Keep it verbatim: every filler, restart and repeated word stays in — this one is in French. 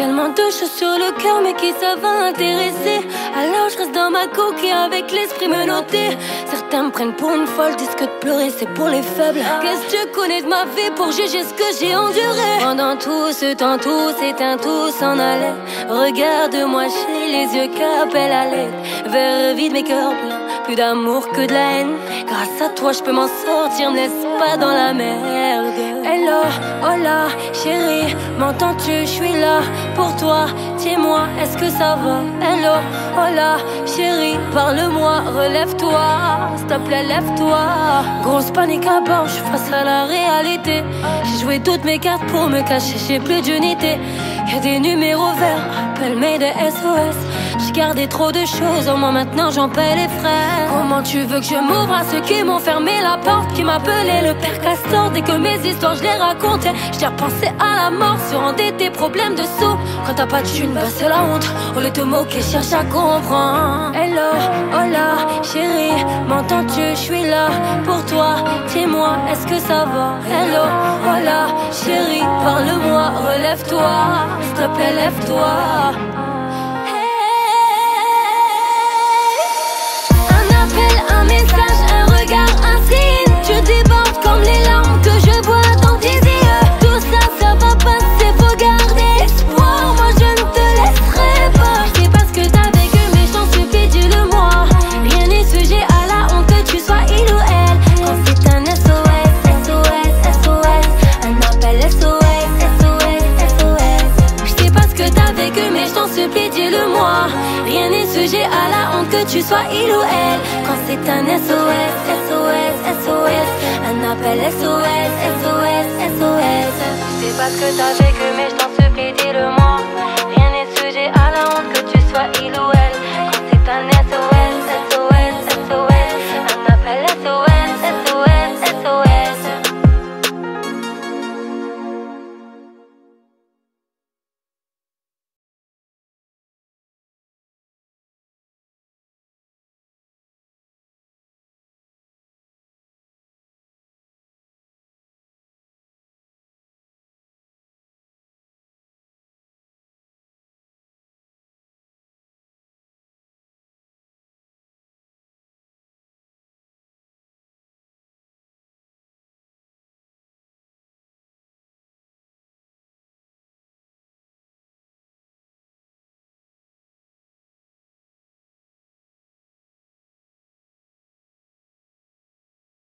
tellement de choses sur le cœur, mais qui ça va intéresser? Alors je reste dans ma coquille avec l'esprit menotté. Certains me prennent pour une folle, disent que de pleurer c'est pour les faibles. Qu'est-ce que tu connais de ma vie pour juger ce que j'ai enduré? Pendant tout ce temps, tout s'éteint, tout s'en allait. Regarde-moi, j'ai les yeux qui appellent à l'aide. Verre vide, mes cœurs pleins, plus d'amour que de la haine. Grâce à toi, je peux m'en sortir, me laisse pas dans la merde. Hello, hola, chérie, m'entends-tu? Je suis là pour toi, dis-moi, est-ce que ça va? Hello, hola, chérie, parle-moi, relève-toi, s'il te plaît, lève-toi. Grosse panique à bord, je suis face à la réalité. J'ai joué toutes mes cartes pour me cacher, j'ai plus d'unité. Y'a des numéros verts, appelle-moi des S O S. J'ai gardé trop de choses en moi, maintenant j'en paie les frais. Comment tu veux que je m'ouvre à ceux qui m'ont fermé la porte, qui m'appelaient le père Castor? Dès que mes histoires je les racontais, j'ai repensé à la mort, surendetté, problème de sous. Quand t'as pas de thune, bah c'est la honte. Au lieu de te moquer, cherche à comprendre. Hello, hola, chérie, m'entends-tu? Je suis là pour toi, dis-moi, est-ce que ça va? Hello, hola, chérie, parle-moi, relève-toi, s'il te plaît, lève-toi. Un message, un regard, un signe. Tu débordes comme les larmes que je vois dans tes yeux. Tout ça, ça va passer, faut garder espoir. Moi je ne te laisserai pas. Je sais pas ce que t'as vécu, mais je t'en supplie, dis-le-moi. Rien n'est sujet à la honte, que tu sois il ou elle. Quand c'est un S O S, S O S, S O S, un appel S O S, S O S, S O S. Je sais pas ce que t'as vécu, mais je t'en supplie, dis-le-moi. Rien n'est sujet à la honte, que tu sois il ou elle. Quand c'est un S O S, S O S, S O S, un appel S O S, S O S, S O S. Je sais pas ce que t'as vécu, mais je